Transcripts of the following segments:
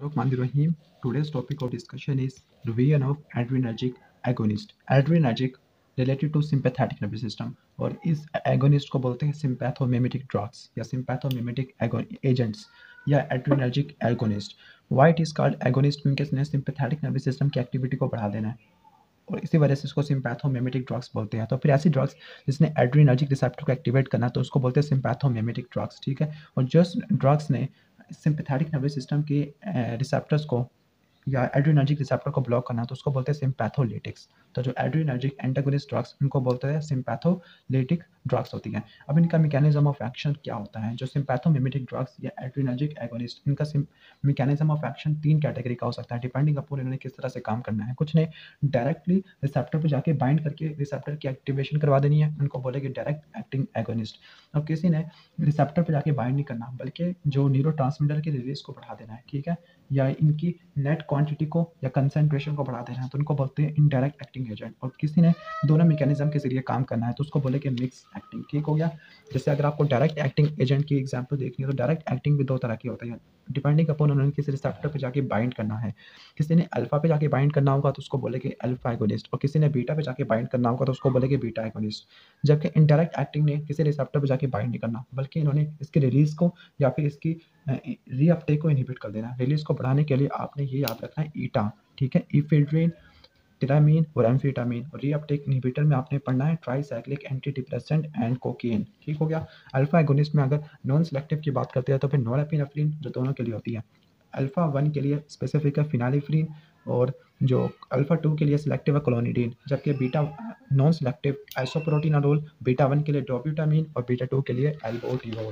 Bismillahirrahmanirrahim. Today's topic of discussion is revision of adrenergic agonist. Adrenergic related to sympathetic nervous system और इस agonist को बोलते हैं sympathomimetic drugs या sympathomimetic agents या adrenergic agonist. Why it is called agonist? क्योंकि इसने sympathetic nervous system की एक्टिविटी को बढ़ा देना है और इसी वजह से इसको सिम्पैथोमिमेटिक ड्रग्स बोलते हैं। तो फिर ऐसी ड्रग्स जिसने एड्रीनर्जिक रिसेप्टर को एक्टिवेट करना तो उसको बोलते हैं सिम्पैथोमिमेटिक ड्रग्स, ठीक है। और जिस ड्रग्स ने सिम्पैथेटिक नर्वस सिस्टम के रिसेप्टर्स को या एड्रीनर्जिक रिसेप्टर को ब्लॉक करना तो उसको बोलते हैं सिम्पैथोलिटिक्स। तो जो एड्रीनर्जिक एंटागोनिस्ट ड्रग्स उनको बोलते हैं सिम्पैथोलिटिक ड्रग्स होती हैं। अब इनका मैकेनिज्म ऑफ एक्शन क्या होता है? जो सिम्पैथोमिमेटिक ड्रग्स या एड्रीनर्जिक एगोनिस्ट इनका मैकेनिज्म ऑफ एक्शन 3 कैटेगरी का हो सकता है डिपेंडिंग अपॉन इन्होंने किस तरह से काम करना है। कुछ ने डायरेक्टली रिसेप्टर पे जाके बाइंड करके रिसेप्टर की एक्टिवेशन करवा देनी है, उनको बोलेंगे डायरेक्ट एक्टिंग एगोनिस्ट। और किसी ने रिसेप्टर पे जाके बाइंड नहीं करना बल्कि जो न्यूरोट्रांसमीटर की रिलीज को बढ़ा देना है, ठीक है, या इनकी नेट क्वांटिटी को या कंसंट्रेशन को बढ़ा देना है तो उनको बोलते हैं इनडायरेक्ट एक्टिंग एजेंट। और किसी ने दोनों मैकेनिज्म के जरिए काम करना है तो उसको बोलेंगे मिक्स एक्टिंग, ठीक हो गया। जैसे अगर आपको डायरेक्ट एक्टिंग एजेंट की एग्जांपल देखनी है तो डायरेक्ट एक्टिंग भी 2 तरह की होती है डिपेंडिंग अपॉन उन्होंने किसी रिसेप्टर पे जाके बाइंड करना है। किसी ने अल्फा पे जाके बाइंड करना होगा तो उसको बोलेंगे अल्फा एगोनिस्ट और किसी ने बीटा पे जाके बाइंड करना होगा तो उसको बोलेंगे बीटा एगोनिस्ट। जबकि इनडायरेक्ट एक्टिंग ने किसी रिसेप्टर पे जाके बाइंड नहीं करना बल्कि इन्होंने इसकी रिलीज को या फिर इसकी रीअपटेक को इनहिबिट कर देना। रिलीज को बढ़ाने के लिए आपने ये याद रखना है ईटा, ठीक है, इफेड्रिन, टिरामीन और एम्फेटामीन। और रीअपटेक इनहिबिटर में आपने पढ़ना है tricyclic antidepressant and cocaine, ठीक हो गया। अल्फा एगोनिस्ट में अगर नॉन सेलेक्टिव की बात करते हैं तो फिर नोरेपिनेफ्रिन जो दोनों के लिए होती है। अल्फा 1 के लिए स्पेसिफिक है फिनालिफ्रिन और जो अल्फा 2 के लिए सिलेक्टिव है क्लोनिडीन। जबकि beta non selective isoproterenol, beta 1 के लिए डोब्यूटामीन और बीटा 2 के लिए एल्बोटिरोल।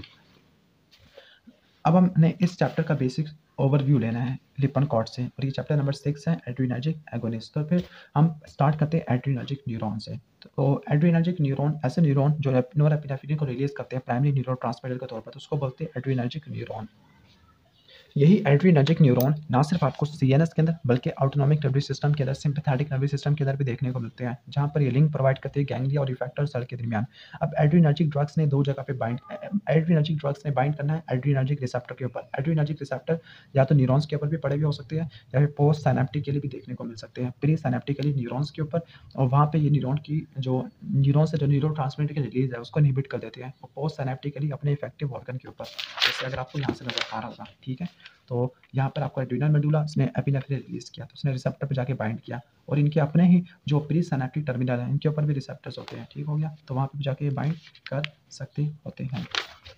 अब हमने इस चैप्टर का बेसिक ओवरव्यू लेना है लिपनकॉर्ड से और ये चैप्टर नंबर 6 है एड्रीनर्जिक एगोनिस्ट। तो फिर हम स्टार्ट करते हैं एड्रीनर्जिक न्यूरॉन से। तो एड्रीनर्जिक न्यूरॉन ऐसे न्यूरॉन जो नोरेपिनेफ्रिन को रिलीज करते हैं प्राइमरी न्यूरोट्रांसमीटर के तौर पर तो उसको बोलते हैं एड्रीनर्जिक न्यूरॉन। यही एड्रीनर्जिक न्यूरॉन ना सिर्फ आपको सीएनएस के अंदर बल्कि ऑटोनॉमिक नर्वस सिस्टम के अंदर सिंपैथेटिक नर्वस सिस्टम के अंदर भी देखने को मिलते हैं जहां पर ये लिंक प्रोवाइड करते हैं गैंग्लिया और इफेक्टर सेल के दरमियान। अब एड्रीनर्जिक ड्रग्स ने 2 जगह पे एड्रीनर्जिक ड्रग्स ने बाइंड करना है एड्रीनर्जिक रिसेप्टर के ऊपर। एड्रीनर्जिक रिसेप्टर या तो न्यूरॉन्स के ऊपर भी पड़े हुए हो सकते हैं या फिर पोस्ट साइनेप्टिकली भी देखने को मिल सकते हैं, प्री साइनेप्टिकली न्यूरॉन्स के ऊपर। और वहाँ पे ये न्यूरॉन की जो न्यूरॉन से जो न्यूरोट्रांसमीटर की रिलीज है उसको इनहिबिट कर देते हैं और पोस्ट साइनेप्टिकली अपने इफेक्टिव ऑर्गन के ऊपर, जैसे अगर आपको यहाँ से नजर आ रहा होगा, ठीक है। तो यहाँ पर आपको एड्रीनल मेडुला इसने एपिनेफ्रिन रिलीज किया तो उसने रिसेप्टर पे जाके बाइंड किया और इनके अपने ही जो प्री सिनेप्टिक टर्मिनल है इनके ऊपर भी रिसेप्टर्स होते हैं, ठीक हो गया। तो वहाँ पे जाके बाइंड कर सकते होते हैं।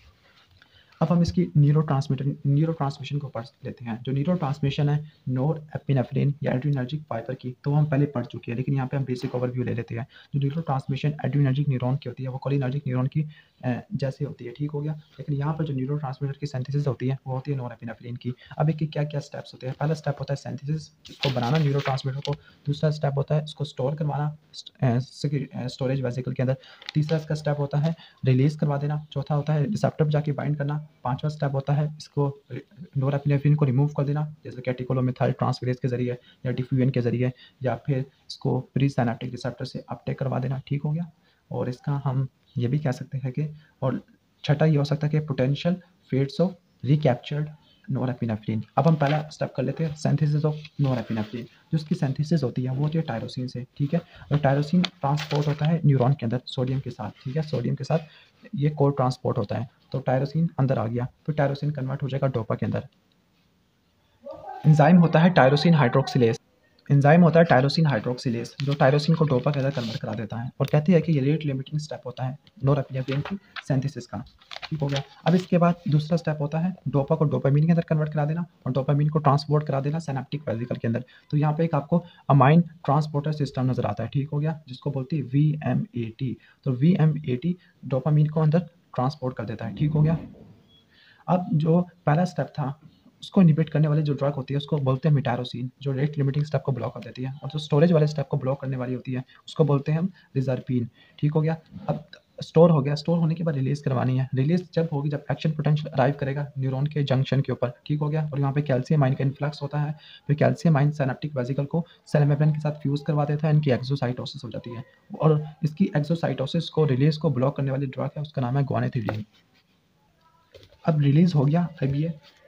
अब हम इसकी न्यूरोट्रांसमिशन को पढ़ लेते हैं। जो न्यूरोट्रांसमिशन है नोर एपिनेफ्रिन या एड्रीनर्जिक फाइबर की तो हम पहले पढ़ चुके हैं लेकिन यहाँ पे हम बेसिक ओवरव्यू ले लेते हैं। जो न्यूरोट्रांसमिशन एड्रीनर्जिक न्यूरॉन की होती है वो कोलिनर्जिक न्यूरॉन की जैसे होती है, ठीक हो गया। लेकिन यहाँ पर जो न्यूरोट्रांसमीटर की सिंथेसिस होती है वो होती है नोर एपिनेफ्रिन की। अब इसके क्या क्या स्टेप्स होते हैं? पहला स्टेप होता है सिंथेसिस, इसको बनाना न्यूरोट्रांसमीटर को। दूसरा स्टेप होता है इसको स्टोर करवाना स्टोरेज वेसिकल के अंदर। तीसरा इसका स्टेप होता है रिलीज करवा देना। चौथा होता है रिसेप्टर पर जाके बाइंड करना। पांचवा स्टेप होता है इसको नोरेपिनेफ्रिन को रिमूव कर देना जैसे कैटेकोलोमेथाइल ट्रांसफेरेज के जरिए या डिफ्यूजन के जरिए या फिर इसको प्री सिनेप्टिक रिसेप्टर से अपटेक करवा देना, ठीक हो गया। और इसका हम ये भी कह सकते हैं कि और छठा ये हो सकता है कि potential fates of recaptured norepinephrine. अब हम पहला स्टेप कर लेते हैं सिंथेसिस ऑफ नोरेपिनेफ्रिन। जो उसकी सिंथेसिस होती है वो होती है टायरोसिन से, ठीक है। और टायरोसिन ट्रांसपोर्ट होता है न्यूरॉन के अंदर सोडियम के साथ, ठीक है। सोडियम के साथ ये कोड ट्रांसपोर्ट होता है तो टायरोसिन अंदर आ गया, फिर टायरोसिन कन्वर्ट हो जाएगा डोपा के अंदर। एंजाइम होता है टायरोसिन हाइड्रोक्सिलेज। एंजाइम होता है टायरोसिन हाइड्रोक्सिलेज जो टायरोसिन को डोपा के अंदर कन्वर्ट करा देता है और कहती है कि ये रेट लिमिटिंग स्टेप होता है नोरेपिनेफ्रिन की सिंथेसिस का, ठीक हो गया। अब इसके बाद दूसरा स्टेप होता है डोपा को डोपामीन के अंदर कन्वर्ट करा देना और डोपामीन को ट्रांसपोर्ट करा देना सिनेप्टिक वेसिकल के अंदर। तो यहाँ पे एक आपको अमाइन ट्रांसपोर्टर सिस्टम नजर आता है, ठीक हो गया, जिसको बोलती है VMAT। तो VMAT डोपामीन को अंदर ट्रांसपोर्ट कर देता है, ठीक हो गया। अब जो पहला स्टेप था उसको इनहिबिट करने वाली जो ड्रग होती है उसको बोलते हैं मिटारोसिन जो रेट लिमिटिंग स्टेप को ब्लॉक कर देती है। और जो स्टोरेज वाले स्टेप को ब्लॉक करने वाली होती है उसको बोलते हैं हम रिजर्पिन, ठीक हो गया। अब स्टोर हो गया, स्टोर होने के बाद रिलीज करवानी है। रिलीज जब होगी जब एक्शन पोटेंशियल अराइव करेगा न्यूरॉन के जंक्शन के ऊपर, ठीक हो गया। और यहाँ पे कैल्शियम आयन का इन्फ्लक्स होता है, फिर कैल्शियम आयन सिनेप्टिक वेसिकल को सेल मेम्ब्रेन के साथ फ्यूज करवा देता है, इनकी एक्सोसाइटोसिस हो जाती है। और इसकी एक्सोसाइटोसिस को रिलीज को ब्लॉक करने वाली ड्रग है उसका नाम है ग्वानिथिलीन। अब रिलीज हो गया, अब ये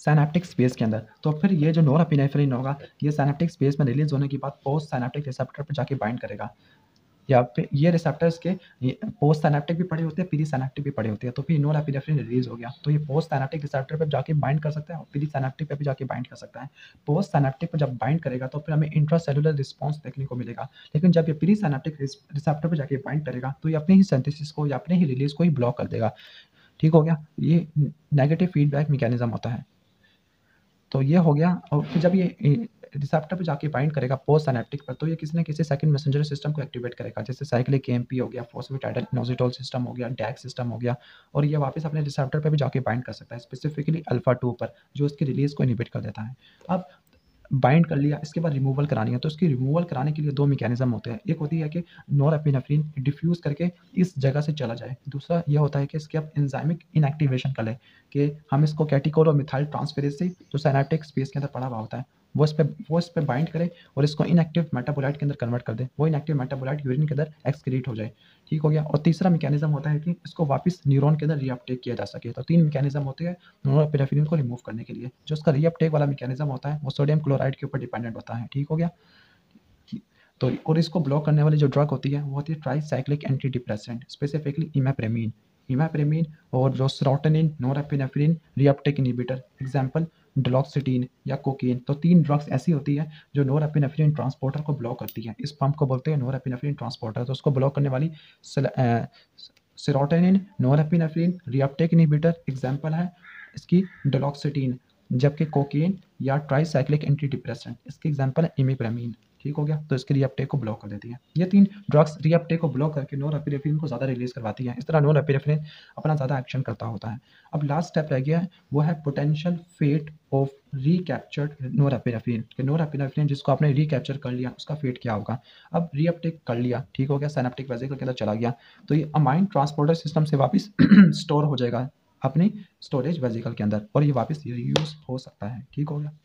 सिनेप्टिक स्पेस के अंदर। तो फिर ये जो नोरएपिनेफ्रिन होगा, ये सिनेप्टिक स्पेस में रिलीज़ होने के बाद पोस्ट सिनेप्टिक रिसेप्टर पे जाके बाइंड करेगा। या फिर ये रिसेप्टर्स के पोस्ट सिनेप्टिक भी पड़े होते हैं, प्री सिनेप्टिक भी पड़े होते हैं। तो फिर नोरएपिनेफ्रिन रिलीज़ हो गया, तो ये पोस्ट सिनेप्टिक रिसेप्टर पे जाके बाइंड कर सकता है और प्री सिनेप्टिक पे भी जाके बाइंड कर सकता है। पोस्ट सिनेप्टिक पे जब बाइंड करेगा तो फिर हमें इंट्रासेलुलर रिस्पॉन्स देखने को मिलेगा। लेकिन जब ये प्री सिनेप्टिक रिसेप्टर पे जाके बाइंड करेगा तो ये अपने ही सिंथेसिस को या अपने ही रिलीज़ को ही ब्लॉक कर देगा। ठीक हो गया? ये नेगेटिव फीडबैक मैकेनिज़्म होता है। तो ये हो गया। और फिर जब ये रिसेप्टर पे जाके बाइंड करेगा पोस्ट सिनेप्टिक पर, तो ये किसी न किसी सेकंड मैसेंजर सिस्टम को एक्टिवेट करेगा, जैसे साइक्लिक एएमपी हो गया, फॉस्फेटाइडइनोसिटोल सिस्टम हो गया, डैक सिस्टम हो गया। और ये वापस अपने रिसेप्टर पे भी जाके बाइंड कर सकता है, स्पेसिफिकली अल्फा 2 पर, जो उसकी रिलीज़ को इनहिबिट कर देता है। अब बाइंड कर लिया, इसके बाद रिमूवल करानी है, तो इसकी रिमूवल कराने के लिए 2 मैकेनिज़्म होते हैं। एक होती है कि नोरएपिनेफ्रिन डिफ्यूज़ करके इस जगह से चला जाए। दूसरा ये होता है कि इसकी आप एंजाइमिक इनएक्टिवेशन कर लें, कि हम इसको कैटिकोल और मिथाइल ट्रांसफेरेज़ से जो सिनेप्टिक स्पेस के अंदर पड़ा हुआ होता है, वो इस पे बाइंड करे और इसको इनएक्टिव मेटाबोलाइट के अंदर कन्वर्ट कर दे। वो इनएक्टिव मेटाबोलाइट यूरिन के अंदर एक्सक्रीट हो जाए। ठीक हो गया? और तीसरा मैकेनिज़्म होता है कि इसको वापस न्यूरॉन के अंदर रीअपटेक किया जा सके। तो 3 मैकेनिज़्म होते हैं नोरएपिनेफ्रिन को रिमूव करने के लिए। जो उसका रीअपटेक वाला मैकेनिज़्म होता है, वो सोडियम क्लोराइड के ऊपर डिपेंडेंट होता है। ठीक हो गया? तो और इसको ब्लॉक करने वाली जो ड्रग होती है, वो होती है tricyclic antidepressant, specifically imipramine. Imipramine और जो serotonin, norepinephrine reuptake inhibitor, example duloxetine या कोकीन। तो 3 ड्रग्स ऐसी होती है जो नोरएपिनेफ्रिन ट्रांसपोर्टर को ब्लॉक करती है। इस पंप को बोलते हैं नोरएपिनेफ्रिन ट्रांसपोर्टर। तो उसको ब्लॉक करने वाली serotonin, norepinephrine reuptake inhibitor, example है इसकी डुलोक्सिटीन। जबकि कोकीन या ट्राइसाइक्लिक एंटी डिप्रेसेंट, इसके एग्जांपल है इमिप्रेमिन। ठीक हो गया? तो इसके रीअपटेक को ब्लॉक कर देती है। ये 3 ड्रग्स रीअपटेक को ब्लॉक करके नोरएपिनेफ्रिन को ज़्यादा रिलीज़ करवाती हैं। इस तरह नोरएपिनेफ्रिन अपना ज़्यादा एक्शन करता होता है। अब लास्ट स्टेप रह गया है, वो है potential fate of recaptured norepinephrine, कि नोरएपिनेफ्रिन जिसको आपने रिकैप्चर कर लिया, उसका फेट क्या होगा? अब रीअपटेक कर लिया, ठीक हो गया, सिनेप्टिक वेसिकल के अंदर चला गया, तो ये अमाइन ट्रांसपोर्टर सिस्टम से वापस स्टोर हो जाएगा अपनी स्टोरेज वेसिकल के अंदर, और ये वापस रीयूज़ हो सकता है। ठीक हो गया?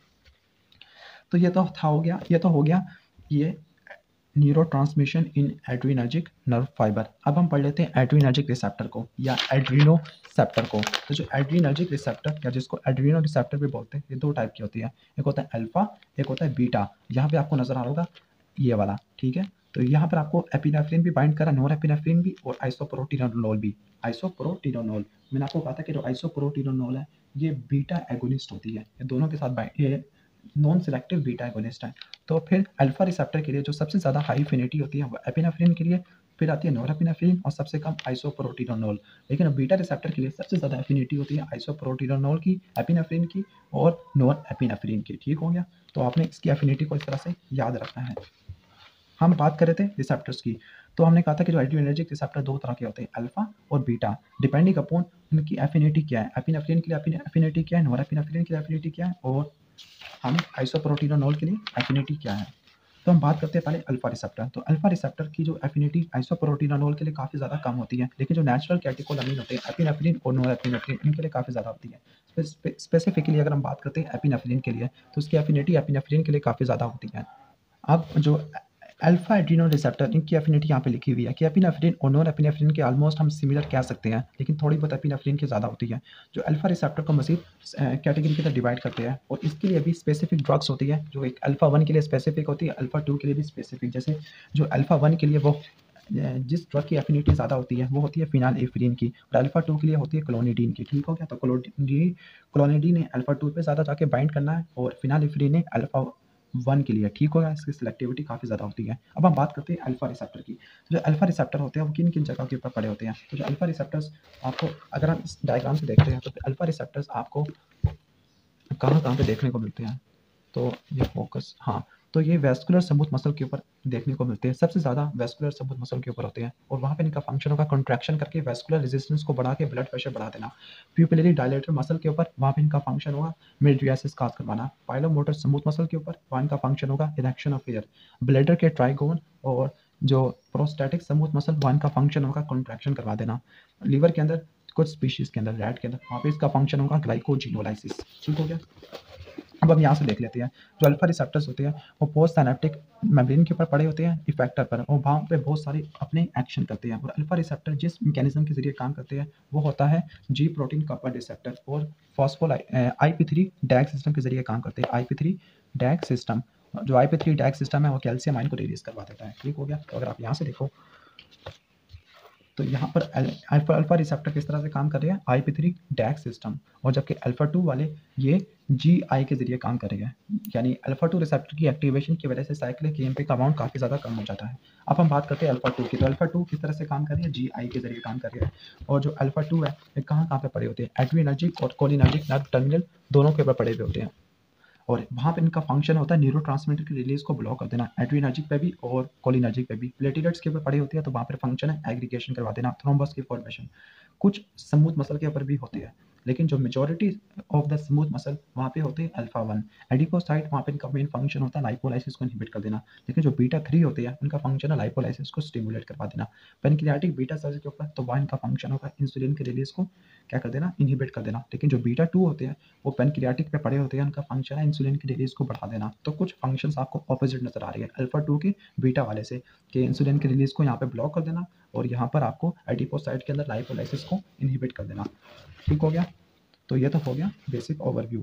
तो ये तो था हो गया, ये तो हो गया ये न्यूरोट्रांसमिशन इन एड्रीनर्जिक नर्व फाइबर। अब हम पढ़ लेते हैं एड्रीनर्जिक रिसेप्टर को या एड्रीनोसेप्टर को। तो जो एड्रीनर्जिक रिसेप्टर या जिसको एड्रीनो रिसेप्टर भी बोलते हैं, ये 2 टाइप की होती है। एक होता है अल्फा, एक होता है बीटा। यहाँ पे आपको नजर आ रहा होगा ये वाला, ठीक है? तो यहाँ पर आपको एपिनेफ्रिन भी बाइंड करा, नोरएपिनेफ्रिन भी और आइसोप्रोटिनोल भी। आइसोप्रोटिनोल, मैंने आपको कहा था कि जो आइसोप्रोटिनोल है, ये बीटा एगोनिस्ट होती है। ये दोनों के साथ बाइंड, ये नॉन सिलेक्टिव बीटा एगोनिस्ट है। तो फिर अल्फा रिसेप्टर के लिए जो सबसे ज़्यादा हाई एफिनिटी होती है वो एपिनेफ्रिन के लिए, फिर आती है नोरएपिनेफ्रिन और सबसे कम आइसोप्रोटिनोल। लेकिन बीटा रिसेप्टर के लिए सबसे ज़्यादा एफिनिटी होती है आइसोप्रोटिनोल की, एपिनेफ्रिन की और नोरएपिनेफ्रिन की। ठीक हो गया? तो आपने इसकी एफिनिटी को इस तरह से याद रखना है। हम बात कर रहे थे रिसेप्टर्स की, तो हमने कहा था कि जो एड्रीनर्जिक रिसेप्टर 2 तरह के होते हैं, अल्फा और बीटा, डिपेंडिंग अपॉन उनकी एफिनिटी क्या है। एपिनेफ्रिन के लिए एफिनिटी क्या है, नोरएपिनेफ्रिन के लिए एफिनिटी क्या है, और हम आइसोप्रोटिनोल के लिए एफिनिटी क्या है। तो हम बात करते हैं पहले अल्फा रिसेप्टर। तो अल्फा रिसेप्टर की जो एफिनिटी आइसोप्रोटिनोल के लिए काफ़ी ज़्यादा कम होती है, लेकिन जो नेचुरल कैटेकोलामीन होते हैं एपिनेफ्रिन और नोरएपिनेफ्रिन, इनके लिए काफ़ी ज़्यादा होती है। स्पेसिफिकली अगर हम बात करते हैं एपिनेफ्रिन के लिए, तो उसकी एफिनिटी एपिनेफ्रिन के लिए काफ़ी ज़्यादा होती है। अब जो अल्फा एड्रीनल रिसेप्टर, इनकी एफिनिटी यहाँ पे लिखी हुई है कि एपिनेफ्रिन और नोरएपिनेफ्रिन के ऑलमोस्ट हम सिमिलर कह सकते हैं, लेकिन थोड़ी बहुत एपिनेफ्रिन की ज़्यादा होती है। जो अल्फा रिसेप्टर को मज़ीद कैटेगरी के अंदर डिवाइड करते हैं, और इसके लिए भी स्पेसिफिक ड्रग्स होती है, जो एक अल्फा 1 के लिए स्पेसिफिक होती है, अल्फा 2 के लिए भी स्पेसिफिक। जैसे जो अल्फा 1 के लिए वो जिस ड्रग की एफिनिटी ज़्यादा होती है वो होती है फिनाइलेफ्रिन की, और अल्फा 2 के लिए होती है क्लोनिडीन की। ठीक हो गया? तो क्लोनिडीन ने अल्फा 2 पे ज़्यादा जाके बाइंड करना है, और फिनाइलेफ्रिन ने अल्फा 1 के लिए। ठीक होगा? इसकी सिलेक्टिविटी काफ़ी ज़्यादा होती है। अब हम बात करते हैं अल्फा रिसेप्टर की। जो अल्फा रिसेप्टर होते हैं वो किन-किन जगह के ऊपर पड़े होते हैं? तो जो अल्फा रिसेप्टर्स आपको, अगर हम इस डायग्राम से देखते हैं, तो अल्फा रिसेप्टर्स आपको कहाँ-कहाँ पे देखने को मिलते हैं? तो ये फोकस, हाँ, तो ये वेस्कुलर स्मूथ मसल के ऊपर देखने को मिलते हैं। सबसे ज़्यादा वेस्कुलर स्मूथ मसल के ऊपर होते हैं, और वहाँ पे इनका फंक्शन होगा कॉन्ट्रैक्शन करके वेस्कुलर रेजिस्टेंस को बढ़ा के ब्लड प्रेशर बढ़ा देना। प्यूपिलरी डायलेटर मसल के ऊपर, वहाँ पे इनका फंक्शन होगा मिडरियासिस काज करवाना। पाइलोमोटर स्मूथ मसल के ऊपर, वहाँ इनका फंक्शन होगा इरेक्शन ऑफ एयर। ब्लैडर के ट्राइगोन और जो प्रोस्टैटिक स्मूथ मसल, वहाँ इनका फंक्शन होगा कॉन्ट्रैक्शन करवा देना। लीवर के अंदर, कुछ स्पीशीज के अंदर, रैट के अंदर, वहाँ पे इसका फंक्शन होगा ग्लाइकोजिनोलाइसिस। ठीक हो गया? अब हम यहाँ से देख लेते हैं, जो अल्फा रिसेप्टर्स होते हैं वो पोस्ट साइनेप्टिक मेम्ब्रेन के ऊपर पड़े होते हैं इफेक्टर पर, और वहाँ पे बहुत सारे अपने एक्शन करते हैं। और अल्फा रिसेप्टर जिस मैकेनिज्म के जरिए काम करते हैं वो होता है जी प्रोटीन कपल रिसेप्टर, और फॉस्फोल IP3 डैग सिस्टम के जरिए काम करते हैं। IP3 डैग सिस्टम, जो IP3 डैग सिस्टम है वो कैल्शियम आयन को रिलीज करवा देता है। ठीक हो गया। तो अगर आप यहाँ से देखो तो यहाँ पर अल्फा अल्फा रिसेप्टर किस तरह से काम कर रहे हैं, IP3 डैग सिस्टम, और जबकि अल्फा 2 वाले ये GI के जरिए काम कर रहे हैं। यानी अल्फा 2 रिसेप्टर की एक्टिवेशन की वजह से साइक्लिक EMP का अमाउंट काफ़ी ज़्यादा कम हो जाता है। अब हम बात करते हैं अल्फा 2 की, तो अल्फा 2 किस तरह से काम कर रही है, GI के जरिए काम कर रही है। और जो अल्फा 2 है ये कहाँ कहाँ पे पड़े होते हैं, एड्रिनर्जिक और कोलिनर्जिक नर्व टर्मिनल दोनों के ऊपर पड़े हुए होते हैं। और वहाँ पे इनका फंक्शन होता है न्यूरोट्रांसमीटर की रिलीज को ब्लॉक कर देना, एड्रिनर्जिक पे भी और कोलिनर्जिक पे भी। प्लेटलेट्स के ऊपर पड़ी होती है तो वहाँ पर फंक्शन है एग्रीगेशन करवा देना, थ्रोम्बस की फॉर्मेशन। कुछ स्मूथ मसल के ऊपर भी होती है, लेकिन जो majority of the smooth muscle वहाँ पे होते हैं अल्फा 1 एडिपोसाइट, वहाँ पे इनका मेन फंक्शन होता है लाइपोलाइसिस को इनहिबिट कर देना। लेकिन जो बीटा 3 होते हैं उनका फंक्शन है लाइपोलाइसिस को स्टिमुलेट करवा देना। पेनक्रियाटिक बीटा सेल्स के ऊपर तो वहाँ इनका फंक्शन होगा इंसुलिन के रिलीज को क्या कर देना, इनहिबिट कर देना। लेकिन जो बीटा 2 होते हैं वो पेनक्रियाटिक पे पड़े होते हैं, उनका फंक्शन है इंसुलिन की रिलीज को बढ़ा देना। तो कुछ फंक्शंस आपको ऑपोजिट नजर आ रही है अल्फा 2 के बीटा वाले से, कि इंसुलिन की रिलीज को यहाँ पे ब्लॉक कर देना और यहाँ पर आपको एडिपोसाइट के अंदर लाइपोलाइसिस को इनहिबिट कर देना। ठीक हो गया। तो ये तो हो गया बेसिक ओवरव्यू।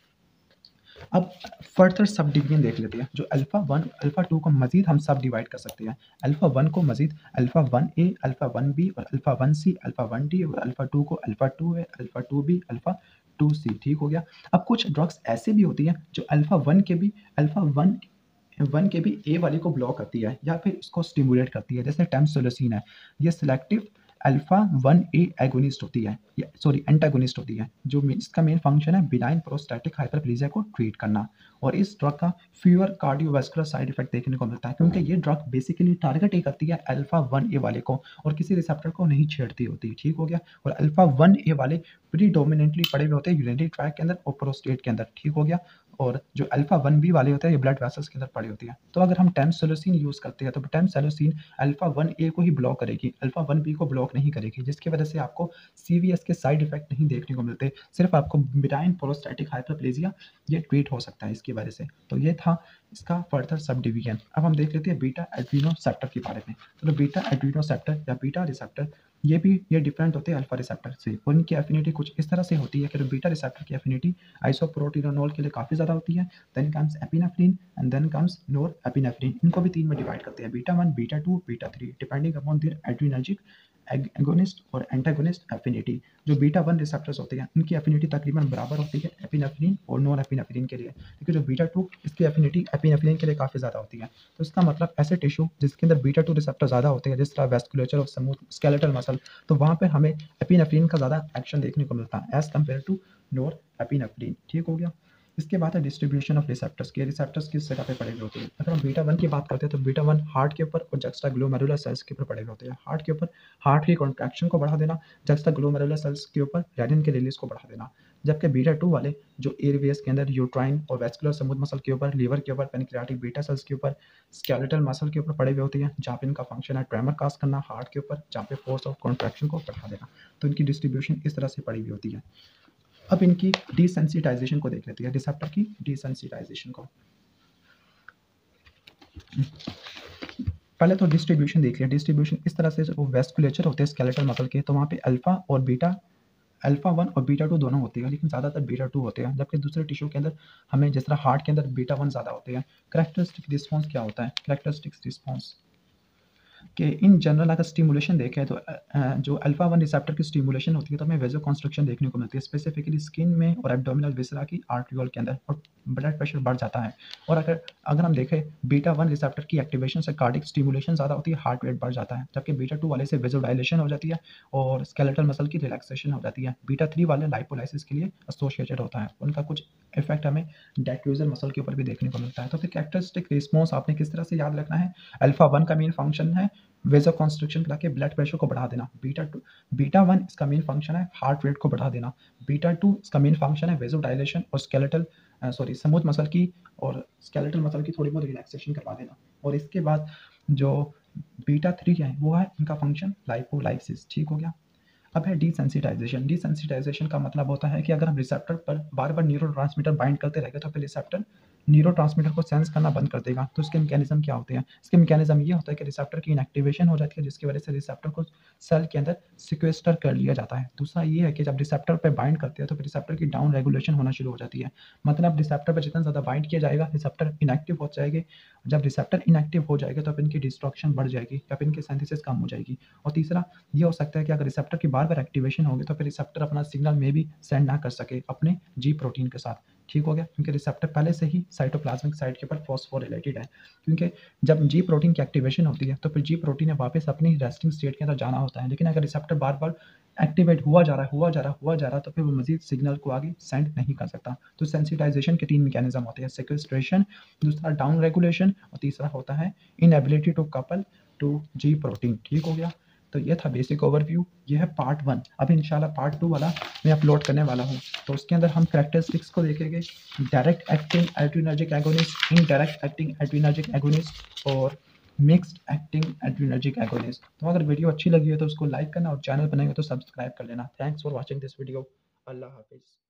अब फर्दर सब डिवीजन देख लेते हैं। जो अल्फा 1 अल्फा 2 को मजीद हम सब डिवाइड कर सकते हैं। अल्फा 1 को मजीद अल्फा 1A अल्फा 1B और अल्फा 1C अल्फा 1D, और अल्फा 2 को alpha 2A alpha 2B alpha 2C। ठीक हो गया। अब कुछ ड्रग्स ऐसे भी होती हैं जो अल्फा 1 के भी अल्फा 1 के भी ए वाले को ब्लॉक करती है या फिर इसको स्टिमुलेट करती है, जैसे टेम्सोलोसिन है। ये सिलेक्टिव अल्फा 1A एगोनिस्ट होती है, सॉरी एंटागोनिस्ट होती है, जो इसका मेन फंक्शन है बिनाइन प्रोस्टैटिक हाइपरप्लेजिया को ट्रीट करना। और इस ड्रग का फ्यूअर कार्डियोवास्कुलर साइड इफेक्ट देखने को मिलता है, क्योंकि ये ड्रग बेसिकली टारगेट ही करती है अल्फा 1A वाले को और किसी रिसेप्टर को नहीं छेड़ती होती। ठीक हो गया। और अल्फा 1A वाले प्रीडोमिनेंटली पड़े हुए होते हैं यूरिनरी ट्रैक्ट के अंदर और प्रोस्टेट के अंदर। ठीक हो गया। और जो अल्फा 1B वाले होते हैं ये ब्लड वेसल्स के अंदर पड़ी होती है। तो अगर हम टेम्सोलोसिन यूज करते हैं तो टेम्सोलोसिन अल्फा 1A को ही ब्लॉक करेगी, अल्फा 1B को ब्लॉक नहीं करेगी, जिसकी वजह से आपको CVS के साइड इफेक्ट नहीं देखने को मिलते। सिर्फ आपको बिनाइन प्रोस्टैटिक हाइपरप्लेजिया ये ट्रीट हो सकता है इसकी वजह से। तो ये था इसका फर्दर सब डिवीजन। अब हम देख लेते हैं बीटा एड्रीनोसेप्टर के बारे में। तो बीटा एड्रीनोसेप्टर या बीटा रिसेप्टर ये डिफरेंट होते हैं अल्फा रिसेप्टर से, और इनकी एफिनिटी कुछ इस तरह से होती है कि जो बीटा रिसेप्टर की एफिनिटी आइसोप्रोटीनोल के लिए काफ़ी ज़्यादा होती है। Then comes epinephrine and then comes norepinephrine. इनको भी तीन में डिवाइड करते हैं, beta 1 beta 2 beta 3, depending upon their adrenergic agonist और एंटागोनिस्ट एफिनिटी। जो बीटा 1 रिसेप्टर्स होते हैं इनकी एफिनिटी तकरीबन बराबर होती है एपिनेफ्रिन और नॉन एपिनेफ्रिन के लिए, लेकिन जो बीटा 2 इसकी एफिनिटी एपिनेफ्रिन के लिए काफ़ी ज़्यादा होती है। तो इसका मतलब ऐसे टिश्यू जिसके अंदर बीटा 2 रिसेप्टर ज़्यादा होते हैं, जिस तरह वेस्कुलेचर और स्मूथ स्केलेटल मसल, तो वहाँ पे हमें एपिनेफ्रिन का ज़्यादा एक्शन देखने को मिलता है as compared to norepinephrine. ठीक हो गया। इसके बाद है डिस्ट्रीब्यूशन ऑफ रिसेप्टर्स के, रिसेप्टर्स किस जगह पे पड़े हुए होते हैं। अगर हम बीटा 1 की बात करते हैं तो बीटा 1 हार्ट के ऊपर और जक्स्टा ग्लोमेरुलर सेल्स के ऊपर पड़े हुए होते हैं। हार्ट के ऊपर हार्ट की कॉन्ट्रैक्शन को बढ़ा देना, जक्स्टा ग्लोमेरुलर सेल्स के ऊपर रेनिन के रिलीज को बढ़ा देना। जबकि बीटा 2 वाले जो एयरवेज के अंदर यूट्राइन और वेस्कुलर स्मूथ मसल के ऊपर, लीवर के ऊपर, पेनक्रियाटिक बीटा सेल्स के ऊपर, स्केलेटल मसल के ऊपर पड़े हुए होते हैं, जहाँ पे इनका फंक्शन है ट्रेमर काज करना हार्ट के ऊपर, जहाँ पे फोर्स ऑफ कॉन्ट्रैक्शन को बढ़ा देना। तो इनकी डिस्ट्रीब्यूशन इस तरह से पड़ी हुई होती है। अब इनकी डिसेंसिटाइजेशन को देख लेते हैं, रिसेप्टर की डिसेंसिटाइजेशन को। पहले तो डिस्ट्रीब्यूशन देख लिया। डिस्ट्रीब्यूशन इस तरह से जो वेस्कुलेचर होते हैं स्केलेटल मसल के, तो वहाँ पे अल्फा और बीटा, अल्फा 1 और बीटा 2 दोनों होते हैं, लेकिन ज़्यादातर बीटा 2 होते हैं। जबकि दूसरे टिश्यू के अंदर हमें जिस तरह हार्ट के अंदर बीटा 1 ज़्यादा होते हैं। कैरेक्टरिस्टिक रिस्पॉन्स क्या होता है, कैरेक्टरिस्टिक्स रिस्पॉन्स कि इन जनरल अगर स्टिमुलेशन देखें तो जो अल्फा 1 रिसेप्टर की स्टिमुलेशन होती है तो हमें वेजो कंस्ट्रक्शन देखने को मिलती है, स्पेसिफिकली स्किन में और एब्डोमिनल विसरा की आर्ट्रियोल के अंदर, और ब्लड प्रेशर बढ़ जाता है। और अगर अगर हम देखें बीटा 1 रिसेप्टर की एक्टिवेशन से कार्डिक स्टिमुलेशन ज़्यादा होती है, हार्ट रेट बढ़ जाता है। जबकि बीटा 2 वाले से वेजो डायलेशन हो जाती है और स्केलेटल मसल की रिलैक्सेशन हो जाती है। बीटा 3 वाले लाइपोलाइसिस के लिए एसोसिएटेड होता है, उनका कुछ इफेक्ट हमें डेक्यूजर मसल के ऊपर भी देखने को मिलता है। तो फिर कैरेक्टरिस्टिक रिस्पॉन्स आपने किस तरह से याद रखना है, अल्फा 1 का मेन फंक्शन है वेजो कंस्ट्रक्शन करा के ब्लड प्रेशर को बढ़ा देना। बीटा 1 इसका मेन फंक्शन है हार्ट रेट को बढ़ा देना। बीटा 2 इसका मेन फंक्शन है वेजो डायलेशन और स्मूथ मसल की और स्केलेटल मसल की थोड़ी बहुत रिलैक्सेशन करवा देना। और इसके बाद जो बीटा 3 है वो है इनका फंक्शन लाइपोलाइसिस। ठीक हो गया। अब है डिसेंसिटाइजेशन। डिसेंसिटाइजेशन का मतलब होता है कि अगर हम रिसेप्टर पर बार-बार न्यूरोट्रांसमीटर बाइंड करते रहेंगे तो फिर रिसेप्टर न्यूरोट्रांसमीटर को सेंस करना बंद कर देगा। तो इसके मैकेनिज़्म क्या होते हैं? इसके मैकेनिज़्म ये होता है कि रिसेप्टर की इनएक्टिवेशन हो जाती है, जिसकी वजह से रिसेप्टर को सेल के अंदर सिक्वेस्टर कर लिया जाता है। दूसरा ये है कि जब रिसेप्टर पे बाइंड करते हैं तो फिर रिसेप्टर की डाउन रेगुलेशन होना शुरू हो जाती है। मतलब रिसेप्टर पे जितना ज़्यादा बाइंड किया जाएगा, रिसेप्टर इनएक्टिव हो जाएगी। जब रिसेप्टर इनएक्टिव हो जाएगा तो फिर इनकी डिस्ट्रक्शन बढ़ जाएगी या फिर इनकी सिंथेसिस कम हो जाएगी। और तीसरा ये हो सकता है कि अगर रिसेप्टर की बार-बार एक्टिवेशन होगी तो फिर रिसेप्टर अपना सिग्नल में भी सेंड ना कर सके अपने जी प्रोटीन के साथ। ठीक हो गया? क्योंकि रिसेप्टर पहले से ही साइटोप्लाज्मिक साइट के ऊपर फॉस्फोरिलेटेड है। क्योंकि जब जी प्रोटीन की एक्टिवेशन होती है तो फिर जी प्रोटीन ने वापस अपनी रेस्टिंग स्टेट के अंदर जाना होता है। लेकिन अगर रिसेप्टर बार-बार एक्टिवेट हुआ जा रहा है, हुआ जा रहा है, हुआ जा रहा है तो फिर वो मज़ीद सिग्नल को आगे सेंड नहीं कर सकता। तो सेंसिटाइजेशन के 3 मैकेनिज़्म होते हैं, सिक्वेस्ट्रेशन, दूसरा डाउन रेगुलेशन और तीसरा होता है inability to couple to G protein. ठीक हो गया? तो ये था बेसिक ओवरव्यू, ये है पार्ट 1। अब इंशाल्लाह पार्ट 2 वाला मैं अपलोड करने वाला हूँ। तो उसके अंदर हम कैरेक्टरिस्टिक्स को देखेंगे, direct acting adrenergic agonist, indirect acting adrenergic agonist और मिक्स्ड एक्टिंग एड्रेनर्जिक एगोनिस्ट। तो अगर वीडियो अच्छी लगी है तो उसको लाइक करना और चैनल बनाएंगे तो सब्सक्राइब कर लेना। Thanks for watching this video. अल्लाह हाफिज़।